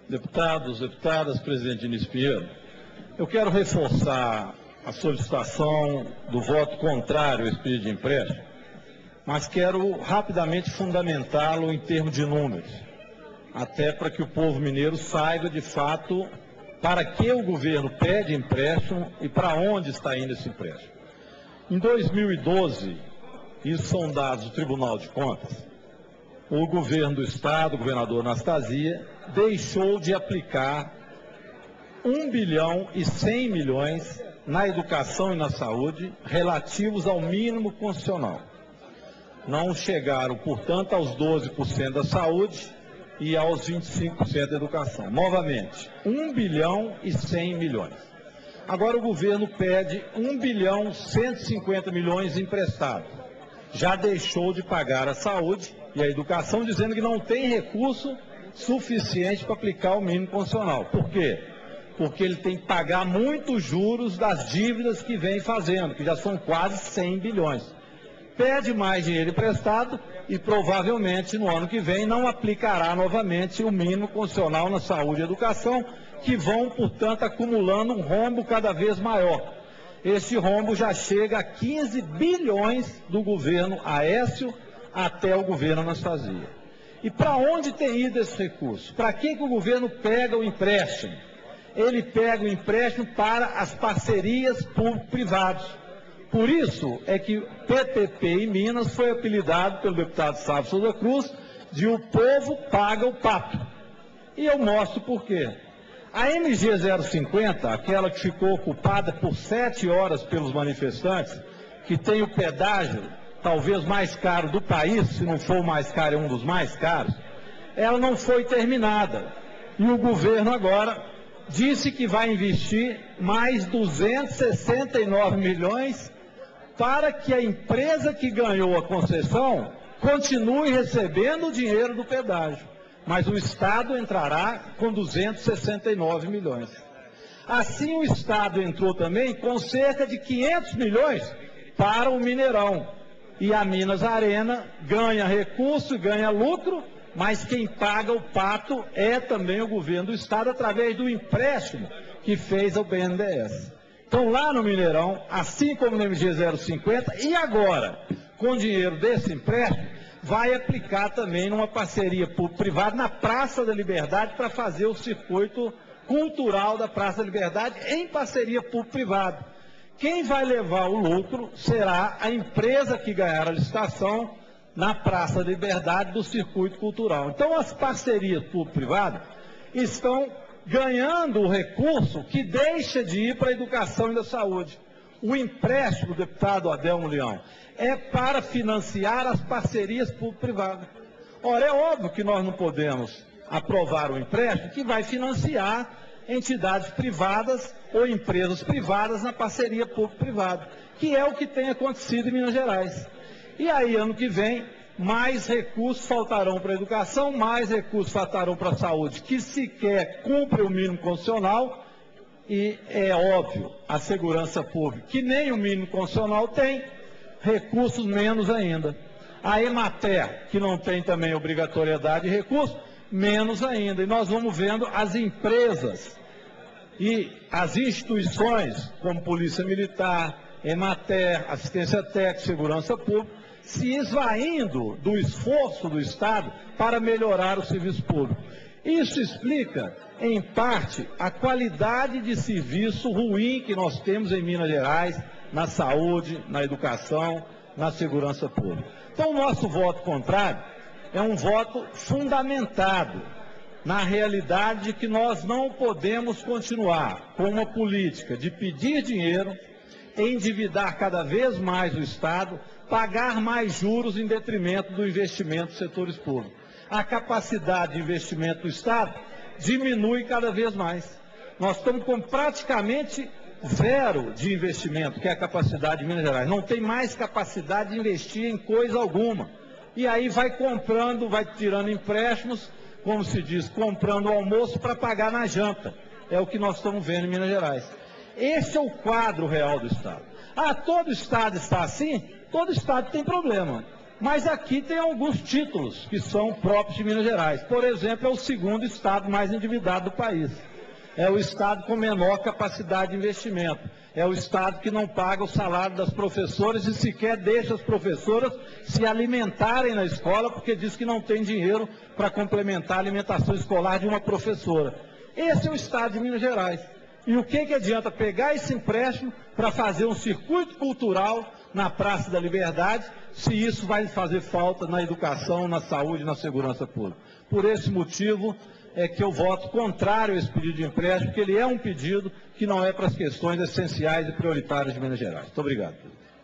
Deputados, deputadas, presidente Diniz Pinheiro, eu quero reforçar a solicitação do voto contrário a esse pedido de empréstimo, mas quero rapidamente fundamentá-lo em termos de números, até para que o povo mineiro saiba de fato para que o governo pede empréstimo e para onde está indo esse empréstimo. Em 2012, isso são dados do Tribunal de Contas, o governo do Estado, o governador Anastasia, deixou de aplicar 1 bilhão e 100 milhões na educação e na saúde relativos ao mínimo constitucional. Não chegaram, portanto, aos 12% da saúde e aos 25% da educação. Novamente, 1 bilhão e 100 milhões. Agora o governo pede 1 bilhão e 150 milhões emprestado. Já deixou de pagar a saúde e a educação, dizendo que não tem recurso suficiente para aplicar o mínimo constitucional. Por quê? Porque ele tem que pagar muitos juros das dívidas que vem fazendo, que já são quase 100 bilhões. Pede mais dinheiro emprestado e provavelmente no ano que vem não aplicará novamente o mínimo constitucional na saúde e educação, que vão, portanto, acumulando um rombo cada vez maior. Esse rombo já chega a 15 bilhões do governo Aécio até o governo Anastasia. E para onde tem ido esse recurso? Para que o governo pega o empréstimo? Ele pega o empréstimo para as parcerias público-privadas. Por isso é que o PPP em Minas foi apelidado pelo deputado Sávio Souza Cruz de o povo paga o pato. E eu mostro por quê. A MG 050, aquela que ficou ocupada por 7 horas pelos manifestantes, que tem o pedágio talvez mais caro do país, se não for o mais caro, é um dos mais caros, ela não foi terminada. E o governo agora disse que vai investir mais 269 milhões para que a empresa que ganhou a concessão continue recebendo o dinheiro do pedágio. Mas o Estado entrará com 269 milhões. Assim, o Estado entrou também com cerca de 500 milhões para o Mineirão. E a Minas Arena ganha recurso, ganha lucro, mas quem paga o pato é também o governo do Estado, através do empréstimo que fez ao BNDES. Então, lá no Mineirão, assim como no MG 050, e agora, com dinheiro desse empréstimo, vai aplicar também numa parceria público-privada na Praça da Liberdade para fazer o circuito cultural da Praça da Liberdade em parceria público-privada. Quem vai levar o lucro será a empresa que ganhar a licitação na Praça da Liberdade do circuito cultural. Então, as parcerias público-privadas estão ganhando o recurso que deixa de ir para a educação e a saúde. O empréstimo, deputado Adelmo Leão, é para financiar as parcerias público-privadas. Ora, é óbvio que nós não podemos aprovar o empréstimo que vai financiar entidades privadas ou empresas privadas na parceria público-privada, que é o que tem acontecido em Minas Gerais. E aí, ano que vem, mais recursos faltarão para a educação, mais recursos faltarão para a saúde, que sequer cumpre o mínimo constitucional, e é óbvio, a segurança pública, que nem o mínimo constitucional tem, recursos menos ainda. A Emater, que não tem também obrigatoriedade de recursos, menos ainda. E nós vamos vendo as empresas e as instituições, como Polícia Militar, Emater, Assistência Técnica, Segurança Pública, se esvaindo do esforço do Estado para melhorar o serviço público. Isso explica, em parte, a qualidade de serviço ruim que nós temos em Minas Gerais, na saúde, na educação, na segurança pública. Então, o nosso voto contrário é um voto fundamentado na realidade de que nós não podemos continuar com uma política de pedir dinheiro, endividar cada vez mais o Estado, pagar mais juros em detrimento do investimento dos setores públicos. A capacidade de investimento do Estado diminui cada vez mais. Nós estamos com praticamente zero de investimento, que é a capacidade de Minas Gerais. Não tem mais capacidade de investir em coisa alguma. E aí vai comprando, vai tirando empréstimos, como se diz, comprando o almoço para pagar na janta. É o que nós estamos vendo em Minas Gerais. Esse é o quadro real do Estado. Ah, todo Estado está assim? Todo Estado tem problema. Mas aqui tem alguns títulos que são próprios de Minas Gerais. Por exemplo, é o segundo estado mais endividado do país. É o estado com menor capacidade de investimento. É o estado que não paga o salário das professoras e sequer deixa as professoras se alimentarem na escola, porque diz que não tem dinheiro para complementar a alimentação escolar de uma professora. Esse é o estado de Minas Gerais. E o que adianta pegar esse empréstimo para fazer um circuito cultural na Praça da Liberdade, se isso vai fazer falta na educação, na saúde, na segurança pública? Por esse motivo é que eu voto contrário a esse pedido de empréstimo, porque ele é um pedido que não é para as questões essenciais e prioritárias de Minas Gerais. Muito obrigado.